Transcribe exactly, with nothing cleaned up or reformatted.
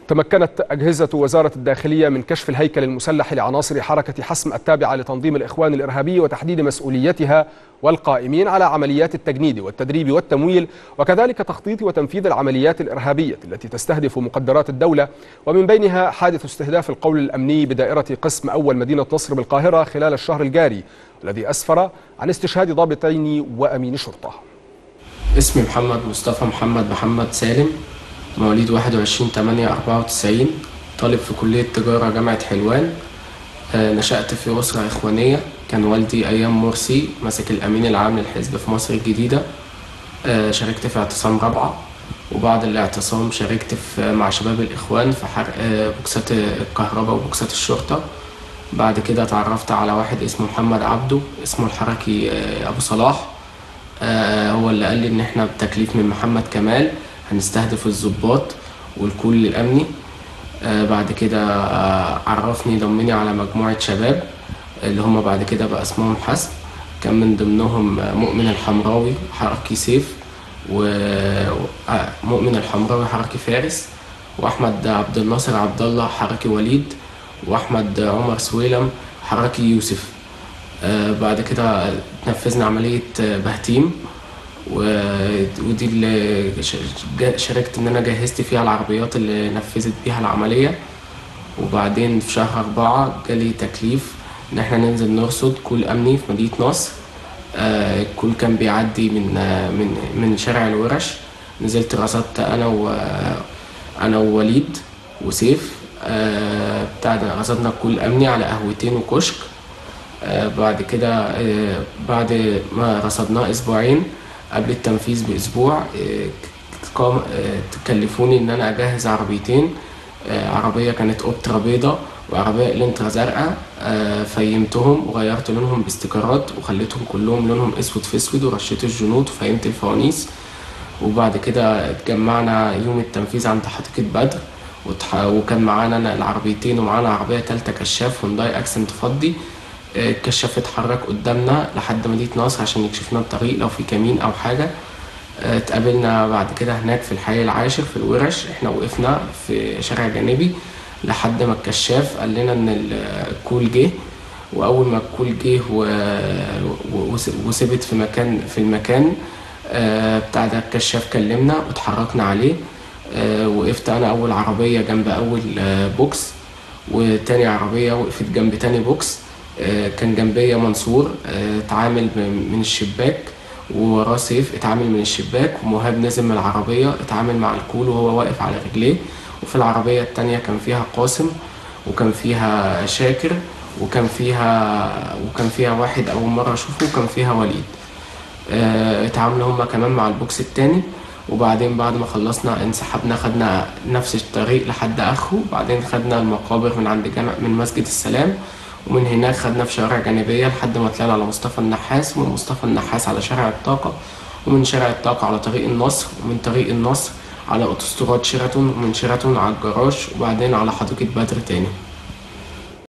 تمكنت أجهزة وزارة الداخلية من كشف الهيكل المسلح لعناصر حركة حسم التابعة لتنظيم الإخوان الإرهابي وتحديد مسؤوليتها والقائمين على عمليات التجنيد والتدريب والتمويل، وكذلك تخطيط وتنفيذ العمليات الإرهابية التي تستهدف مقدرات الدولة، ومن بينها حادث استهداف القول الأمني بدائرة قسم أول مدينة نصر بالقاهرة خلال الشهر الجاري، الذي أسفر عن استشهاد ضابطين وأمين شرطة. اسمي محمد مصطفى محمد محمد سالم، مواليد واحد وعشرين ثمانية أربعة وتسعين، طالب في كلية تجارة جامعة حلوان. آه نشأت في أسرة إخوانية، كان والدي أيام مرسي ماسك الأمين العام للحزب في مصر الجديدة. آه شاركت في اعتصام رابعة، وبعد الاعتصام شاركت في مع شباب الإخوان في حرق آه بوكسات الكهرباء وبوكسات الشرطة. بعد كده اتعرفت على واحد اسمه محمد عبده، اسمه الحركي آه أبو صلاح. آه هو اللي قال لي إن إحنا بتكليف من محمد كمال هنستهدف الضباط والكل الأمني. آه بعد كده آه عرفني ضمني على مجموعة شباب اللي هم بعد كده بقى اسمهم حسم، كان من ضمنهم مؤمن الحمراوي حركي سيف، ومؤمن الحمراوي حركي فارس، وأحمد عبد الناصر عبد الله حركي وليد، وأحمد عمر سويلم حركي يوسف. آه بعد كده نفذنا عملية بهتيم، ودي اللي شاركت ان انا جهزت فيها العربيات اللي نفذت بيها العملية. وبعدين في شهر أربعة جالي تكليف ان احنا ننزل نرصد كل امني في مدينة نصر. آه الكل كان بيعدي من آه من من شارع الورش، نزلت رصدت انا و انا ووليد وسيف. آه بتاع ده رصدنا كل امني على قهوتين وكشك. آه بعد كده آه بعد ما رصدناه اسبوعين قبل التنفيذ بأسبوع تكلفوني إن أنا أجهز عربيتين، عربية كانت أوبترا بيضة وعربية إلنترا زرقاء. فيمتهم وغيرت لونهم باستيكرات وخليتهم كلهم لونهم أسود في أسود، ورشيت الجنود وفيمت الفوانيس. وبعد كده اتجمعنا يوم التنفيذ عند حديقة بدر، وكان معانا أنا العربيتين ومعانا عربية تالتة كشاف هونداي أكسنت فضي. الكشاف اتحرك قدامنا لحد مدينة نصر عشان يكشفنا الطريق لو في كمين أو حاجة. اتقابلنا بعد كده هناك في الحي العاشر في الورش، احنا وقفنا في شارع جانبي لحد ما الكشاف قال لنا ان الكول جه. واول ما الكول جه وثبت في مكان في المكان بتاع ده الكشاف كلمنا واتحركنا عليه. وقفت انا اول عربية جنب اول بوكس، وتاني عربية وقفت جنب تاني بوكس. كان جنبية منصور اتعامل من الشباك، ووراه سيف اتعامل من الشباك، ومهاب نزل من العربية اتعامل مع الكول وهو واقف على رجليه. وفي العربية التانية كان فيها قاسم، وكان فيها شاكر، وكان فيها وكان فيها واحد أول مرة أشوفه، وكان فيها وليد. اتعاملوا هما كمان مع البوكس التاني. وبعدين بعد ما خلصنا انسحبنا، خدنا نفس الطريق لحد آخره. بعدين خدنا المقابر من عند جامع من مسجد السلام، ومن هناك خدنا في شوارع جانبية لحد ما طلعنا على مصطفى النحاس، ومن مصطفى النحاس على شارع الطاقة، ومن شارع الطاقة على طريق النصر، ومن طريق النصر على أوتوستراد شيراتون، ومن شيراتون على الجراج، وبعدين على حديقة بدر تاني.